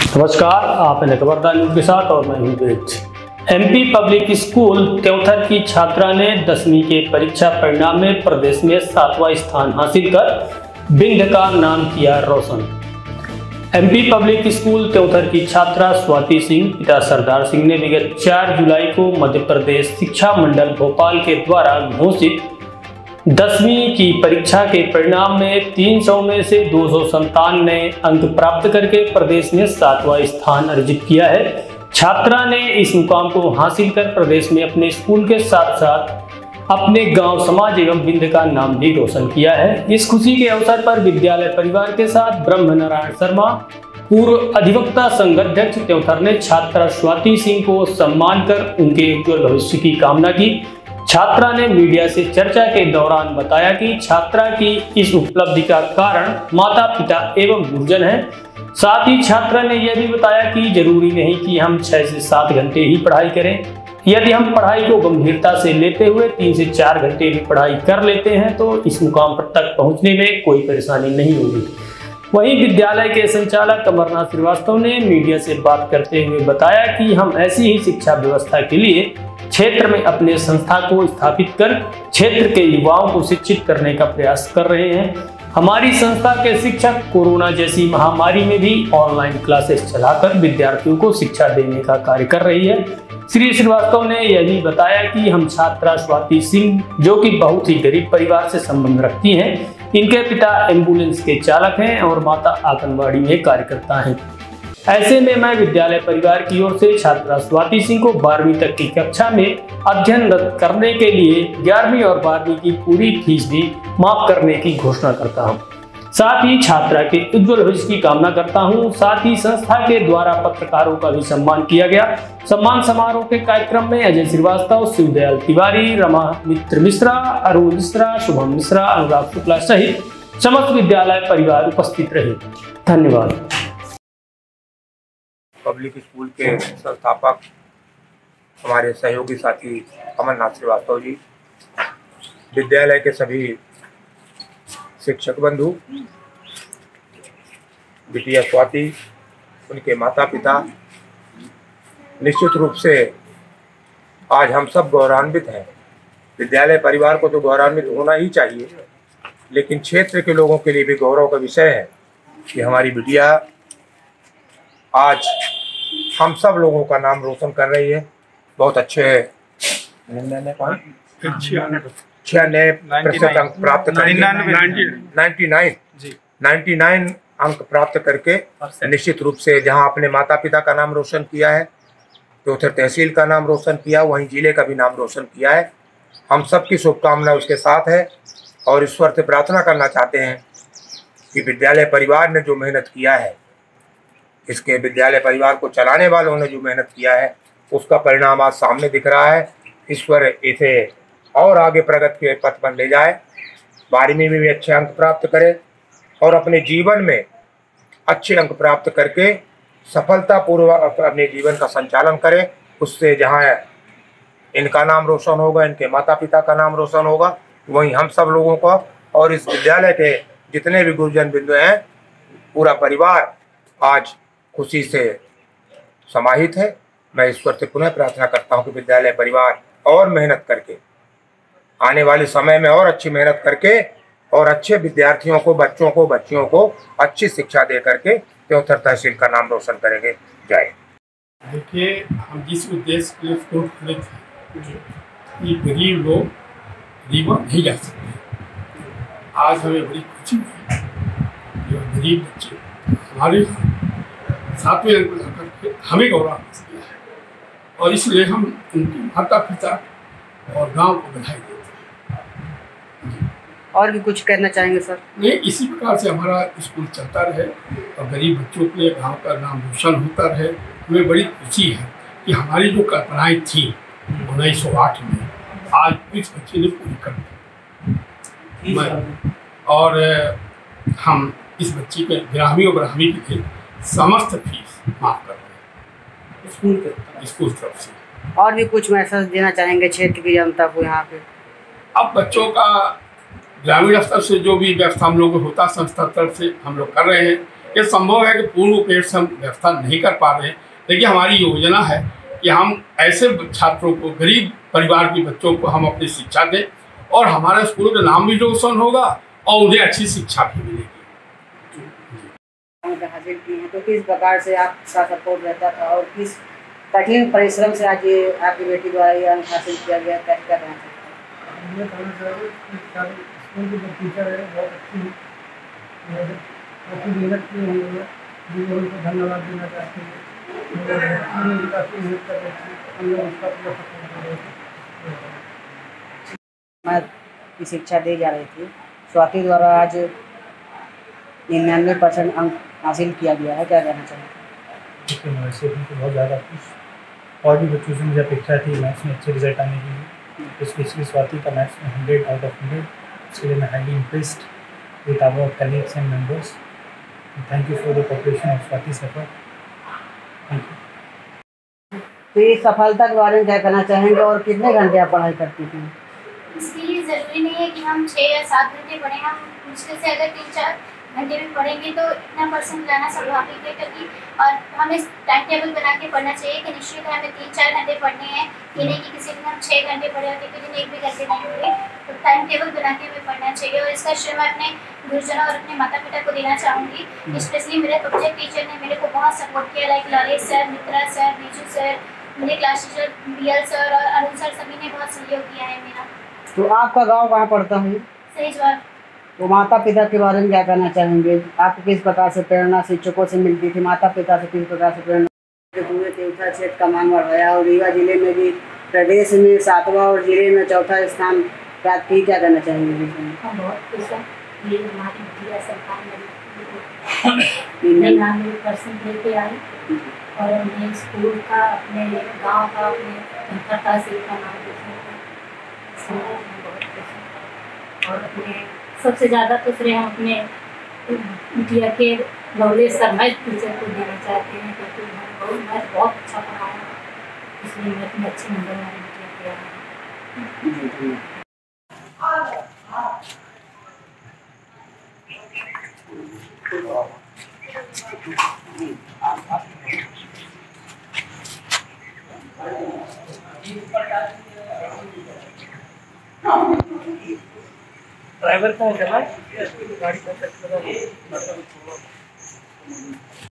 नमस्कार, आप खबरदार न्यूज के साथ और मैं हूं Ved. MP public school Tyonthar की छात्रा ने 10वीं के परीक्षा परिणाम में प्रदेश में 7वां स्थान हासिल कर बिंद का नाम किया रोशन। एमपी पब्लिक स्कूल त्योथर की छात्रा स्वाति सिंह पिता सरदार सिंह ने विगत 4 जुलाई को मध्य प्रदेश शिक्षा मंडल भोपाल के द्वारा घोषित 10वीं की परीक्षा के परिणाम में 300 में से 297 नए अंक प्राप्त करके प्रदेश में 7वां स्थान अर्जित किया है। छात्रा ने इस मुकाम को हासिल कर प्रदेश में अपने स्कूल के साथ साथ अपने गांव, समाज एवं बिंद का नाम भी रोशन किया है। इस खुशी के अवसर पर विद्यालय परिवार के साथ ब्रह्म नारायण शर्मा, पूर्व अधिवक्ता संघ अध्यक्ष त्योथर ने छात्रा स्वाति सिंह को सम्मान कर उनके उज्ज्वल भविष्य की कामना की। छात्रा ने मीडिया से चर्चा के दौरान बताया कि छात्रा की इस उपलब्धि का कारण माता पिता एवं गुरुजन है। साथ ही छात्रा ने यह भी बताया कि जरूरी नहीं कि हम 6 से 7 घंटे ही पढ़ाई करें। यदि हम पढ़ाई को गंभीरता से लेते हुए 3 से 4 घंटे भी पढ़ाई कर लेते हैं तो इस मुकाम पर तक पहुंचने में कोई परेशानी नहीं होगी। वहीं विद्यालय के संचालक अमरनाथ श्रीवास्तव ने मीडिया से बात करते हुए बताया कि हम ऐसी ही शिक्षा व्यवस्था के लिए क्षेत्र में अपने संस्था को स्थापित कर क्षेत्र के युवाओं को शिक्षित करने का प्रयास कर रहे हैं। हमारी संस्था के शिक्षक कोरोना जैसी महामारी में भी ऑनलाइन क्लासेस चलाकर विद्यार्थियों को शिक्षा देने का कार्य कर रही है। श्री श्रीवास्तव ने यह भी बताया कि हम छात्रा स्वाति सिंह, जो कि बहुत ही गरीब परिवार से संबंध रखती हैं, इनके पिता एम्बुलेंस के चालक हैं और माता आंगनबाड़ी में कार्यकर्ता हैं। ऐसे में मैं विद्यालय परिवार की ओर से छात्रा स्वाति सिंह को 12वीं तक की कक्षा में अध्ययनरत करने के लिए 11वीं और 12वीं की पूरी फीस भी माफ करने की घोषणा करता हूं। साथ ही छात्रा के उज्ज्वल भविष्य की कामना करता हूं। साथ ही संस्था के द्वारा पत्रकारों का भी सम्मान किया गया। सम्मान समारोह के कार्यक्रम में अजय श्रीवास्तव, शिवदयाल तिवारी, रमा मित्र मिश्रा, अरुण मिश्रा, शुभम मिश्रा, अनुराग शुक्ला सहित समस्त विद्यालय परिवार उपस्थित रहे। धन्यवाद। पब्लिक स्कूल के संस्थापक हमारे सहयोगी साथी अमरनाथ श्रीवास्तव जी, विद्यालय के सभी शिक्षक बंधु, बिटिया स्वाति, उनके माता पिता, निश्चित रूप से आज हम सब गौरवान्वित हैं। विद्यालय परिवार को तो गौरवान्वित होना ही चाहिए, लेकिन क्षेत्र के लोगों के लिए भी गौरव का विषय है कि हमारी बिटिया आज हम सब लोगों का नाम रोशन कर रही है। बहुत अच्छे 96% अंक प्राप्त करके 99 अंक प्राप्त करके निश्चित रूप से जहां अपने माता पिता का नाम रोशन किया है, त्योथर तहसील का नाम रोशन किया, वहीं जिले का भी नाम रोशन किया है। हम सबकी शुभकामना उसके साथ है और ईश्वर से प्रार्थना करना चाहते हैं कि विद्यालय परिवार ने जो मेहनत किया है, इसके विद्यालय परिवार को चलाने वालों ने जो मेहनत किया है, उसका परिणाम आज सामने दिख रहा है। ईश्वर इसे और आगे प्रगति के पथ पर ले जाए, 12वीं में भी अच्छे अंक प्राप्त करे और अपने जीवन में अच्छे अंक प्राप्त करके सफलतापूर्वक अपने जीवन का संचालन करे। उससे जहाँ इनका नाम रोशन होगा, इनके माता पिता का नाम रोशन होगा, वहीं हम सब लोगों का और इस विद्यालय के जितने भी गुरुजन बिंदु हैं, पूरा परिवार आज खुशी से समाहित है। मैं ईश्वर से पुनः प्रार्थना करता हूं कि विद्यालय परिवार और मेहनत करके आने वाले समय में और अच्छी मेहनत करके और अच्छे विद्यार्थियों को, बच्चियों को अच्छी शिक्षा दे करके त्योथर तहसील का नाम रोशन करेंगे। जय। देखिए, हम जिस उद्देश्य के लिए स्कूल खोले थे कि गरीब लोग गरीब नहीं जा सकते, आज हमें बड़ी खुशी है कि गरीब बच्चे हमारे 7वें अंक ला करके हमें गौरव किया है और इसलिए हम उनके माता पिता और गांव को बधाई देते हैं। और भी कुछ कहना चाहेंगे सर? नहीं, इसी प्रकार से हमारा स्कूल चलता रहे और गरीब बच्चों के लिए गांव का नाम रोशन होता रहे। हमें बड़ी खुशी है कि हमारी जो कल्पनाएं थी 1908 में, आज इस बच्चे ने पूरी कर दी और हम इस बच्चे के 11वीं और 12वीं की समस्त फीस माफ कर रहे हैं स्कूल तरफ से। और भी कुछ मैसेज देना चाहेंगे क्षेत्र की जनता को यहाँ पे? अब बच्चों का ग्रामीण स्तर से जो भी व्यवस्था हम लोग होता संस्था तरफ से हम लोग कर रहे हैं, ये संभव है कि पूर्ण रूपेण से हम व्यवस्था नहीं कर पा रहे हैं, लेकिन हमारी योजना है कि हम ऐसे छात्रों को, गरीब परिवार के बच्चों को हम अपनी शिक्षा दें और हमारे स्कूल का नाम भी रोशन होगा और उन्हें अच्छी शिक्षा भी मिलेगी। हासिल की है तो किस प्रकार से आपका सपोर्ट रहता था और किस कठिन परिश्रम से आज ये आपकी बेटी द्वारा ये अंक हासिल किया गया, क्या कहना चाहते हैं? स्कूल की जो टीचर है बहुत अच्छी काफ़ी मेहनत की है उनको धन्यवाद देना चाहते हैं। काफ़ी मेहनत कर रही थी, हम लोग उसका पूरा सपोर्ट कर रहे थे। मैं की शिक्षा दी जा रही थी, स्वाति द्वारा आज 99% अंक हासिल किया गया है, क्या कहना चाहेंगे? देखिए मैं वैसे भी बहुत ज़्यादा खुश और भी बच्चों से मुझे अपेक्षा थी मैथ्स में अच्छे रिजल्ट आने की, तो स्पेशली स्वाति का मैथ्स में 100 आउट ऑफ 100, इसके लिए मैं highly impressed with our colleagues and members. Thank you for the cooperation of स्वाति's effort। Thank you. तो ये सफलता के बारे में क्या कहना चाहेंगे और कितने घंटे आप पढ़ाई करती थी? इसके लिए ज़रूरी नहीं है कि हम 6 या 7 घंटे पढ़ें, हम मुश्किल से अगर 3-4 घंटे भी पढ़ेंगे तो इतना परसेंट लाना स्वाभाविक है, क्योंकि और हमें टाइम टेबल बना के पढ़ना चाहिए कि निश्चित है हमें 3-4 घंटे पढ़ने हैं। ये नहीं कि किसी दिन हम 6 घंटे पढ़े और किसी दिन 1 भी घंटे नहीं पढ़े, तो टाइम टेबल बना के हमें पढ़ना चाहिए। और इसका श्रेय मैं अपने गुरुजनों और अपने माता पिता को देना चाहूँगी। स्पेशली मेरे सब्जेक्ट टीचर ने मेरे को बहुत सपोर्ट किया, like Lalit sir, Mitra sir, Biju sir, मेरे क्लास टीचर BL सर और अरुण सर, सभी ने बहुत सहयोग किया है मेरा। तो आपका गांव कहाँ पड़ता है? सही जवाब। तो माता पिता के बारे में क्या कहना चाहेंगे? आपको किस प्रकार से प्रेरणा शिक्षकों से मिलती थी, माता पिता से किस प्रकार से प्रेरणा? पूरे तेउथा क्षेत्र का मान बढ़ाया और रीवा जिले में भी प्रदेश में 7वां और जिले में 4था स्थान प्राप्त की, क्या कहना चाहेंगे? हम बहुत खुश हैं, ये हमारी जिला सरकार ने 99% लेके आई और हमने स्कूल का, अपने गांव का, अपने तहसील का नाम रोशन किया। बहुत खुश हैं और अपने सबसे ज़्यादा तो श्रेय हम अपने बिटिया के लवलेश सर मैथ टीचर को देना चाहते हैं, क्योंकि उन्होंने मैथ बहुत अच्छा पढ़ाया, इसलिए मैथ में अच्छे नंबर हमारी बिटिया के आए। ड्राइवर का है गाड़ी का